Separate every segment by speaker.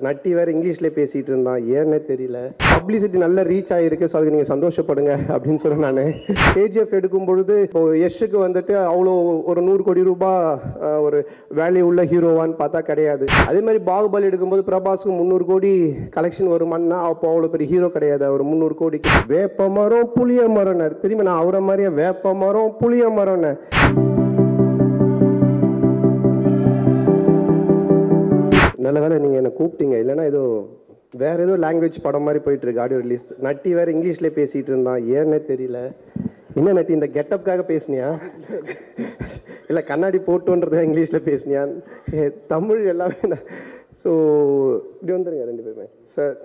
Speaker 1: நட்டி வேறு இங்கிலீஷ்லேயே பேசிகிட்டு இருந்தான், ஏன்னே தெரியல. பப்ளிசிட்டி நல்ல ரீச் ஆகிருக்கு, ஸோ அதுக்கு நீங்கள் சந்தோஷப்படுங்க அப்படின்னு சொல்லி நான் கேஜிஎஃப் எடுக்கும் பொழுது இப்போ யஷ்ஷுக்கு வந்துட்டு அவ்வளோ ஒரு 100 கோடி ரூபாய் ஒரு வேல்யூ உள்ள ஹீரோவான்னு பார்த்தா கிடையாது. அதே மாதிரி பாகுபலி எடுக்கும்போது பிரபாஸுக்கு 300 கோடி கலெக்ஷன் வருமானா அப்போ அவ்வளோ பெரிய ஹீரோ கிடையாது. ஒரு 300 கோடிக்கு வேப்ப மரம் புளிய மரம்னு திரும்பி நான் அவரை மாதிரியே வேப்ப மரம் புளிய மரம்னு. நல்ல வேலை நீங்கள் என்னை கூப்பிட்டீங்க, இல்லைன்னா ஏதோ வேறு ஏதோ லாங்குவேஜ் படம் மாதிரி போயிட்டுருக்கு ஆடியோ ரிலீஸ். நட்டி வேறு இங்கிலீஷ்லேயே பேசிகிட்டு இருந்தான், ஏன்னே தெரியல. என்ன நட்டி இந்த கெட்டப்புக்காக பேசுனியா இல்லை கண்ணாடி போட்டோன்றதுக்காக இங்கிலீஷில் பேசுனியா? தமிழ் எல்லாமே. ஸோ இப்படி வந்துடுங்க ரெண்டு பேருமே சார்.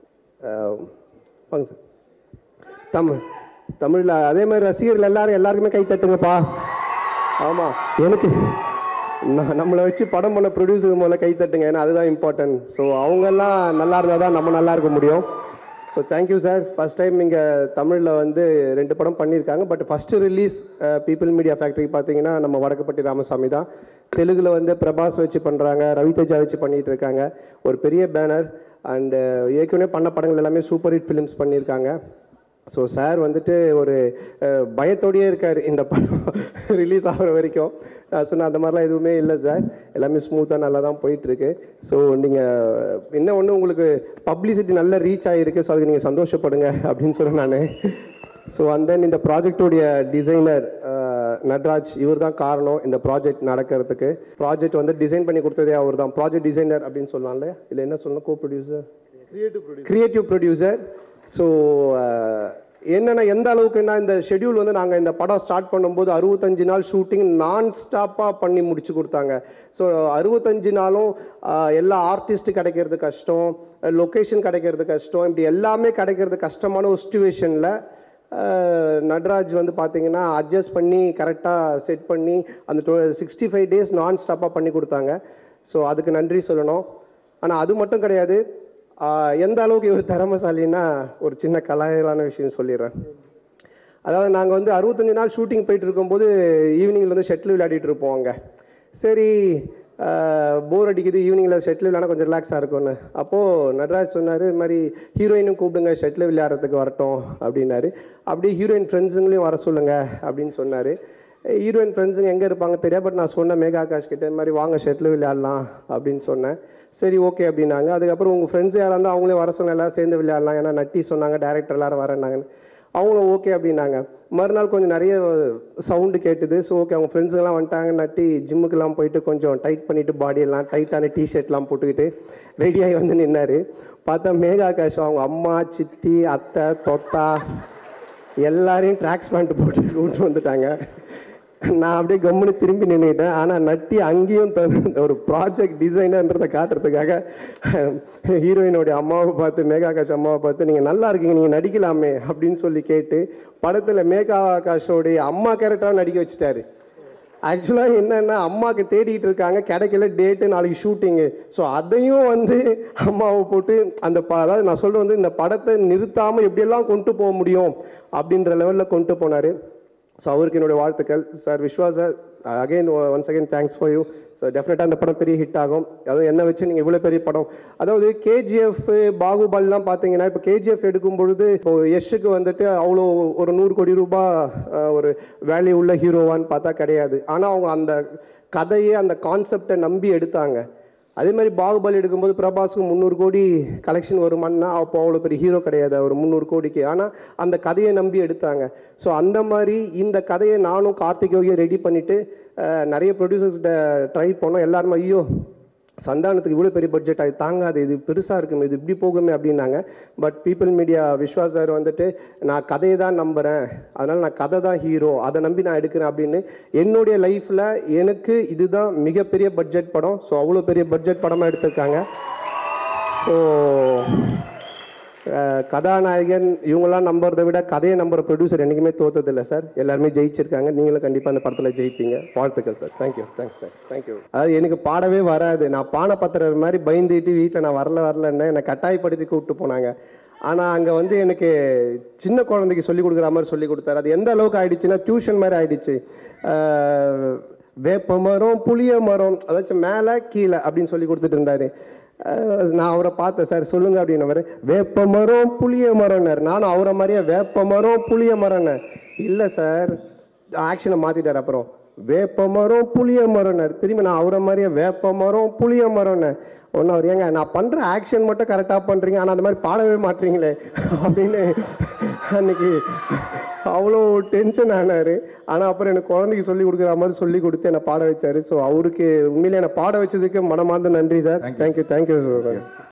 Speaker 1: வாங்க சார். தமிழில் அதே மாதிரி ரசிகர்கள் எல்லாருக்குமே கை தட்டுங்கப்பா. ஆமாம், எனக்கு நம்மளை வச்சு படம் பண்ண ப்ரொடியூசர் முதல்ல கை தட்டுங்க, ஏன்னா அதுதான் இம்பார்ட்டன்ட். ஸோ அவங்கெல்லாம் நல்லா இருந்தால் தான் நம்ம நல்லா இருக்க முடியும். So thank you sir. First time இங்கே தமிழில் வந்து 2 படம் பண்ணியிருக்காங்க. But first release people media factory பார்த்தீங்கன்னா நம்ம வடக்குப்பட்டி ராமசாமி தான். தெலுங்கில் வந்து பிரபாஸ் வச்சு பண்ணுறாங்க, ரவிதேஜா வச்சு பண்ணிகிட்டு இருக்காங்க. ஒரு பெரிய பேனர். அண்டு ஏற்கனவே பண்ண படங்கள் எல்லாமே சூப்பர் ஹிட் ஃபிலிம்ஸ் பண்ணியிருக்காங்க. ஸோ சார் வந்துட்டு ஒரு பயத்தோடையே இருக்கார் இந்த படம் ரிலீஸ் ஆகிற வரைக்கும். நான் சொன்னேன் அந்த மாதிரிலாம் எதுவுமே இல்லை சார், எல்லாமே ஸ்மூத்தாக நல்லா தான் போயிட்டுருக்கு. ஸோ நீங்கள் என்ன ஒன்று உங்களுக்கு பப்ளிசிட்டி நல்ல ரீச் ஆகிருக்கு, ஸோ அதுக்கு நீங்கள் சந்தோஷப்படுங்க அப்படின்னு சொன்னேன் நான். ஸோ அண்ட் தென் இந்த ப்ராஜெக்டோடைய டிசைனர் நட்ராஜ், இவர் தான் காரணம் இந்த ப்ராஜெக்ட் நடக்கிறதுக்கு. ப்ராஜெக்ட் வந்து டிசைன் பண்ணி கொடுத்ததே அவர் தான். ப்ராஜெக்ட் டிசைனர் அப்படின்னு சொல்லலாம்ல, இல்லை என்ன சொல்லணும், co producer, creative producer. So என்னென்னா எந்த அளவுக்குன்னா இந்த ஷெட்யூல் வந்து நாங்கள் இந்த படம் ஸ்டார்ட் பண்ணும்போது 65 நாள் ஷூட்டிங் நான் ஸ்டாப்பாக பண்ணி முடிச்சு கொடுத்தாங்க. ஸோ 65 நாளும் எல்லா ஆர்டிஸ்ட்டு கிடைக்கிறது கஷ்டம், லொக்கேஷன் கிடைக்கிறது கஷ்டம், இப்படி எல்லாமே கிடைக்கிறது கஷ்டமான ஒரு சுச்சுவேஷனில் நட்ராஜ் வந்து பார்த்தீங்கன்னா அட்ஜஸ்ட் பண்ணி கரெக்டாக செட் பண்ணி அந்த 65 டேஸ் நான் ஸ்டாப்பாக பண்ணி கொடுத்தாங்க. ஸோ அதுக்கு நன்றி சொல்லணும். ஆனால் அது மட்டும் கிடையாது, எந்த அளவுக்கு இவர் திறமைசாலின்னா ஒரு சின்ன கலாயலான விஷயம் சொல்லிடுறேன். அதாவது நாங்கள் வந்து 65 நாள் ஷூட்டிங் போயிட்டு இருக்கும்போது ஈவினிங்கில் வந்து ஷட்டில் விளையாடிட்டு இருப்போம் அங்கே. சரி போர் அடிக்குது, ஈவினிங்கில் ஷட்டில் விளையாட கொஞ்சம் ரிலாக்ஸாக இருக்கும்னு. அப்போது நட்ராஜ் சொன்னார், இது மாதிரி ஹீரோயினும் கூப்பிடுங்க ஷட்டில் விளையாடுறதுக்கு வரட்டும் அப்படின்னாரு. அப்படியே ஹீரோயின் ஃப்ரெண்ட்ஸுங்களையும் வர சொல்லுங்கள் அப்படின்னு சொன்னார். ஹீரோயின் ஃப்ரெண்ட்ஸுங்க எங்கே இருப்பாங்க தெரியாது, பட் நான் சொன்னேன் மேகா ஆகாஷ் கிட்டே, இந்த மாதிரி வாங்க ஷட்டில் விளையாடலாம் அப்படின்னு சொன்னேன். சரி ஓகே அப்படின்னாங்க. அதுக்கப்புறம் உங்கள் ஃப்ரெண்ட்ஸ் யாராக இருந்தால் அவங்களே வர சொன்ன, எல்லோரும் சேர்ந்து விளையாடலாம், ஏன்னா நட்டி சொன்னாங்க டேரக்டர் எல்லோரும் வரேன்னாங்க. அவங்களும் ஓகே அப்படின்னாங்க. மறுநாள் கொஞ்சம் நிறைய சவுண்டு கேட்டுது. ஸோ ஓகே அவங்க ஃப்ரெண்ட்ஸுங்கெல்லாம் வந்துட்டாங்க. நட்டி ஜிம்முக்கெல்லாம் போயிட்டு கொஞ்சம் டைட் பண்ணிவிட்டு பாடியெல்லாம் டைட்டான டிஷர்ட்லாம் போட்டுக்கிட்டு ரெடியாகி வந்து நின்னார். பார்த்தா மேகா ஆகாஷ் அவங்க அம்மா, சித்தி, அத்தை, தொத்தா எல்லாரையும் ட்ராக்ஸ் பேண்ட் போட்டு கூப்பிட்டு வந்துட்டாங்க. நான் அப்படியே கம்முன்னு திரும்பி நின்றுட்டேன். ஆனால் நட்டி அங்கேயும் ஒரு ப்ராஜெக்ட் டிசைனர்ன்றதை காட்டுறதுக்காக ஹீரோயினுடைய அம்மாவை பார்த்து, மேகா ஆகாஷ் அம்மாவை பார்த்து, நீங்கள் நல்லா இருக்கீங்க, நீங்கள் நடிக்கலாமே அப்படின்னு சொல்லி கேட்டு படத்தில் மேகா ஆகாஷோடைய அம்மா கேரக்டராக நடிக்க வச்சுட்டாரு. ஆக்சுவலாக என்னென்னா அம்மாவுக்கு தேடிட்டு இருக்காங்க, கிடைக்கல, டேட்டு நாளைக்கு ஷூட்டிங்கு. ஸோ அதையும் வந்து அம்மாவை போட்டு அந்த அதாவது நான் சொல்கிறது வந்து இந்த படத்தை நிறுத்தாமல் எப்படியெல்லாம் கொண்டு போக முடியும் அப்படின்ற லெவலில் கொண்டு போனார். ஸோ அவருக்கு என்னுடைய வாழ்த்துக்கள் sir. Viswa sir, once again thanks for you. So டெஃபினட்டாக அந்த படம் பெரிய ஹிட் ஆகும். அதுவும் என்ன வச்சு நீங்கள் இவ்வளோ பெரிய படம், அதாவது கேஜிஎஃப் பாகுபலிலாம் பார்த்தீங்கன்னா, இப்போ கேஜிஎஃப் எடுக்கும் பொழுது இப்போ யஷ்ஷுக்கு வந்துட்டு அவ்வளோ ஒரு 100 கோடி ரூபாய் ஒரு வேல்யூ உள்ள ஹீரோவான்னு பார்த்தா கிடையாது. ஆனால் அவங்க அந்த கதையை அந்த கான்செப்டை நம்பி எடுத்தாங்க. அதே மாதிரி பாகுபலி எடுக்கும்போது பிரபாஸுக்கு 300 கோடி கலெக்ஷன் வருமானா அப்போ அவ்வளோ பெரிய ஹீரோ கிடையாது, ஒரு 300 கோடிக்கு. ஆனால் அந்த கதையை நம்பி எடுத்தாங்க. ஸோ அந்த மாதிரி இந்த கதையை நானும் கார்த்திகேயும் ரெடி பண்ணிவிட்டு நிறைய ப்ரொடியூசர்ஸ்கிட்ட ட்ரை பண்ணோம். எல்லாருமே ஐயோ சந்தானத்துக்கு இவ்வளோ பெரிய பட்ஜெட் அது தாங்காது, இது பெருசாக இருக்குமே, இது இப்படி போகுமே அப்படின்னாங்க. But people media Viswa sir வந்துட்டு நான் கதையை தான் நம்புகிறேன், அதனால் நான் கதை தான் ஹீரோ, அதை நம்பி நான் எடுக்கிறேன் அப்படின்னு என்னுடைய லைஃப்பில் எனக்கு இதுதான் மிகப்பெரிய பட்ஜெட் படம். ஸோ அவ்வளோ பெரிய பட்ஜெட் படமாக எடுத்திருக்காங்க. ஸோ கதாநாயகன் இவங்கெல்லாம் நம்புறதை விட கதையை நம்புகிற ப்ரொடியூசர் என்றைக்குமே தோற்றதில்லை சார். எல்லாருமே ஜெயிச்சிருக்காங்க. நீங்களும் கண்டிப்பாக அந்த படத்தில் ஜெயிப்பீங்க. வாழ்த்துக்கள் sir. Thank you. Thanks sir. Thank you. அதாவது எனக்கு பாடவே வராது. நான் பானை பத்திர மாதிரி பயந்துட்டு வீட்டில் நான் வரலன்னு என்னை கட்டாயப்படுத்தி கூப்பிட்டு போனாங்க. ஆனால் அங்கே வந்து எனக்கு சின்ன குழந்தைக்கு சொல்லிக் கொடுக்குற மாதிரி சொல்லி கொடுத்தாரு. அது எந்த அளவுக்கு ஆயிடுச்சுன்னா டியூஷன் மாதிரி ஆயிடுச்சு. வேப்ப மரம் புளிய மரம், அதாச்சும் மேலே கீழே அப்படின்னு சொல்லி கொடுத்துட்டு இருந்தாரு. நான் அவரை பார்த்தேன், சார் சொல்லுங்க அப்படின்னவர். வேப்ப மரம் புளிய மரம்னார். நானும் அவரை மாதிரியே வேப்ப மரம் புளிய மரம்னு. இல்லை சார், ஆக்ஷனை மாற்றிட்டார். அப்புறம் வேப்ப மரம் புளிய மரம்னார். திரும்பி நான் அவரை மாதிரியே வேப்ப மரம் புளிய மரம்னு. ஒன்று அவர், ஏங்க நான் பண்ணுற ஆக்ஷன் மட்டும் கரெக்டாக பண்ணுறீங்க, ஆனால் அந்த மாதிரி பாடவே மாட்டீங்களே அப்படின்னு அன்னைக்கு அவ்வளோ டென்ஷன் ஆனார். ஆனால் அப்புறம் எனக்கு குழந்தைக்கு சொல்லி கொடுக்குற மாதிரி சொல்லி கொடுத்து என்னை பாட வச்சார். ஸோ அவருக்கு உண்மையிலே என்னை பாட வச்சதுக்கு மனமார்ந்த நன்றி சார். தேங்க்யூ.